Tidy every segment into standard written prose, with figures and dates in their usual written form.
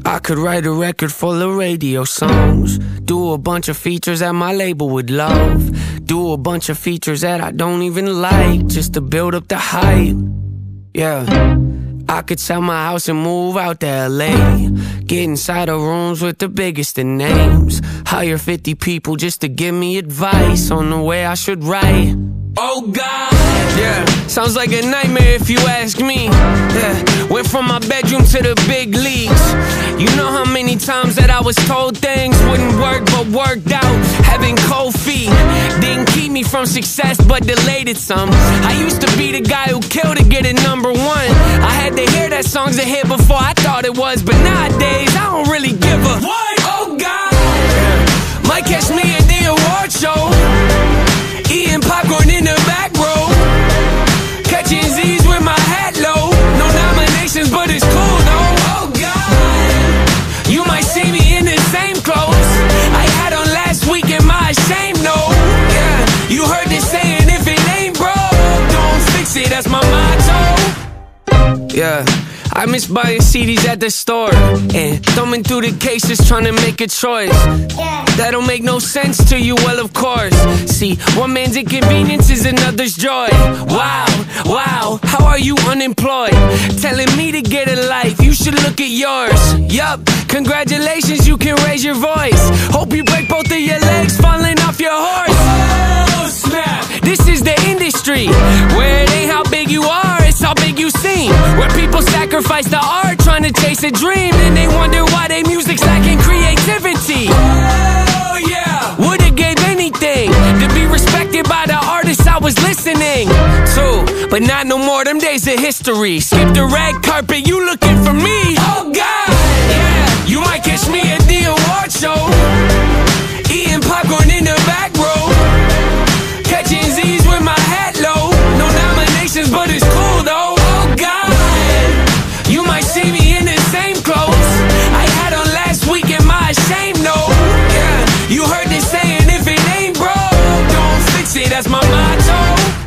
I could write a record full of radio songs, do a bunch of features that my label would love, do a bunch of features that I don't even like, just to build up the hype. Yeah, I could sell my house and move out to LA, get inside of rooms with the biggest of names, hire 50 people just to give me advice on the way I should write. Oh God, yeah, sounds like a nightmare if you ask me. Yeah, went from my bedroom to the big leagues. You know how many times that I was told things wouldn't work but worked out. Having cold feet didn't keep me from success but delayed it some. I used to be the guy who killed to get it #1. I had to hear that song's a hit before I thought it was, but nowadays I don't really give a what? Oh God, yeah. Might catch me at the award show, eating popcorn in the back row, catching Z's with my hat low. No nominations, but it's cool though. Oh God, you might see me in the same clothes I had on last week. Am I ashamed? No. Yeah, you heard this saying, if it ain't broke, don't fix it. That's my motto. Yeah, I miss buying CDs at the store and thumbing through the cases trying to make a choice. That don't make no sense to you, well of course. See, one man's inconvenience is another's joy. Wow, wow, how are you unemployed? Telling me to get a life, you should look at yours. Yup, congratulations, you can raise your voice. Hope you break both of your legs falling off your horse. Oh snap, this is the industry where it ain't how big you are, it's how big you seem. Where people sacrifice the art trying to chase a dream, and they wonder why their music's lacking creativity. Oh yeah, would've gave anything to be respected by the artists I was listening to, but not no more, them days of history. Skip the red carpet, you looking for me. Oh God, yeah, you might catch me at the award show, eating popcorn in the back row, catching Z's with my hat low. No nominations, but it's cool though. Oh God, you might see me in the same clothes I had on last week. Am I ashamed? No. Yeah, you heard this saying, if it ain't broke, don't fix it. That's my motto.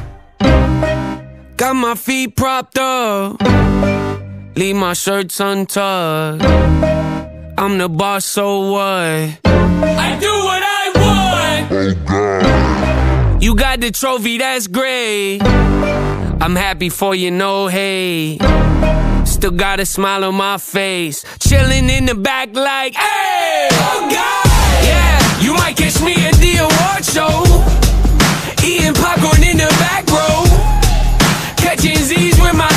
Got my feet propped up, leave my shirts untucked. I'm the boss, so what? I do what I want. Oh God, you got the trophy, that's great. I'm happy for you, no hate. Still got a smile on my face, chilling in the back like, hey! Oh God, yeah, you might catch me at the award show, eating popcorn in the back row, catching Z's with my